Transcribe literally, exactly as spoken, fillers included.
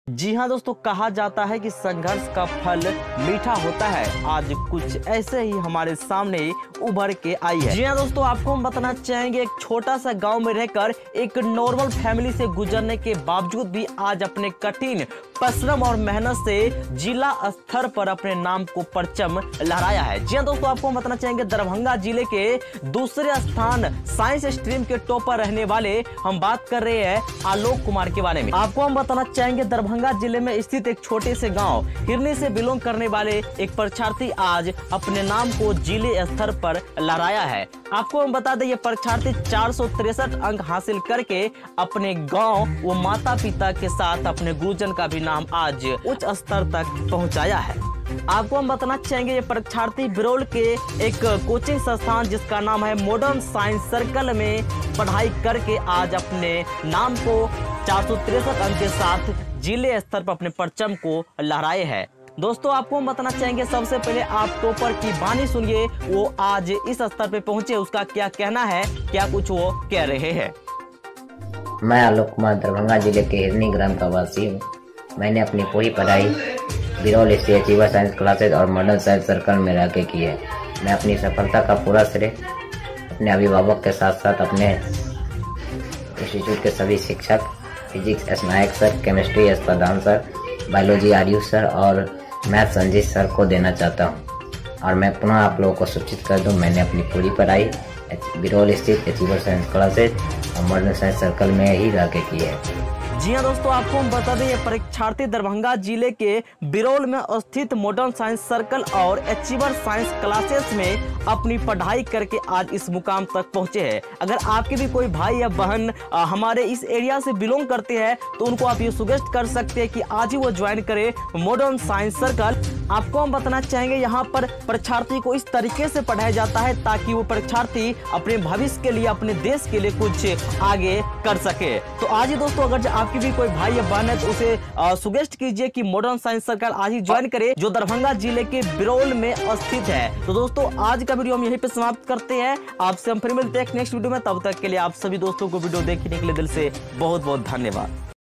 जी हाँ दोस्तों, कहा जाता है कि संघर्ष का फल मीठा होता है। आज कुछ ऐसे ही हमारे सामने उभर के आई है। जी हाँ दोस्तों, आपको हम बताना चाहेंगे, एक छोटा सा गांव में रहकर एक नॉर्मल फैमिली से गुजरने के बावजूद भी आज अपने कठिन परिश्रम और मेहनत से जिला स्तर पर अपने नाम को परचम लहराया है। जी हाँ दोस्तों, आपको हम बताना चाहेंगे, दरभंगा जिले के दूसरे स्थान साइंस स्ट्रीम के टॉपर रहने वाले हम बात कर रहे हैं आलोक कुमार के बारे में। आपको हम बताना चाहेंगे, दरभंगा जिले में स्थित एक छोटे से गांव हिरनी से बिलोंग करने वाले एक परीक्षार्थी आज अपने नाम को जिले स्तर पर लहराया है। आपको हम बता दें, ये परीक्षार्थी चार सौ तिरसठ अंक हासिल करके अपने गांव व माता पिता के साथ अपने गुरुजन का भी नाम आज उच्च स्तर तक पहुंचाया है। आपको हम बताना चाहेंगे, ये परीक्षार्थी बिरौल के एक कोचिंग संस्थान जिसका नाम है मॉडर्न साइंस सर्कल में पढ़ाई करके आज अपने नाम को चार सौ तिरसठ अंक के साथ जिले स्तर पर अपने परचम को लहराए है। दोस्तों, आपको हम बताना चाहेंगे, सबसे पहले आप टॉपर की वाणी सुनिए, वो आज इस स्तर पे पहुंचे, उसका क्या कहना है, क्या कुछ वो कह रहे हैं। मैं आलोक कुमार दरभंगा जिले के हिरनी ग्राम का वासी हूँ। मैंने अपनी पूरी पढ़ाई Biraul state achiever science classes और मॉडर्न साइंस सर्कल में रह के की है। मैं अपनी सफलता का पूरा श्रेय अपने अभिभावक के साथ साथ अपने इंस्टीट्यूट के सभी शिक्षक, physics S Nayak sir, chemistry S Pradhan sir, biology Ayush sir और मैथ संजीत सर को देना चाहता हूं। और मैं पुनः आप लोगों को सूचित कर दूं, मैंने अपनी पूरी पढ़ाई बिरौल स्थित अचीवर साइंस क्लासेज और मॉडर्न साइंस सर्कल में ही रह के की है। जी हाँ दोस्तों, आपको हम बता दें, ये परीक्षार्थी दरभंगा जिले के बिरौल में स्थित मॉडर्न साइंस सर्कल और अचीवर साइंस क्लासेस में अपनी पढ़ाई करके आज इस मुकाम तक पहुंचे हैं। अगर आपके भी कोई भाई या बहन आ, हमारे इस एरिया से बिलोंग करते हैं तो उनको आप ये सुजेस्ट कर सकते हैं कि आज ही वो ज्वाइन करें मॉडर्न साइंस सर्कल। आपको हम बताना चाहेंगे, यहाँ पर परीक्षार्थी को इस तरीके से पढ़ाया जाता है ताकि वो परीक्षार्थी अपने भविष्य के लिए, अपने देश के लिए कुछ आगे कर सके। तो आज ही दोस्तों, अगर आपकी भी कोई भाई या बहन है तो उसे सुजेस्ट कीजिए कि मॉडर्न साइंस सर्कल आज ही ज्वाइन करे, जो दरभंगा जिले के बिरौल में स्थित है। तो दोस्तों, आज का वीडियो हम यहीं पे समाप्त करते हैं। आपसे हम फिर मिलते हैं नेक्स्ट वीडियो में। तब तक के लिए आप सभी दोस्तों को वीडियो देखने के लिए दिल से बहुत बहुत धन्यवाद।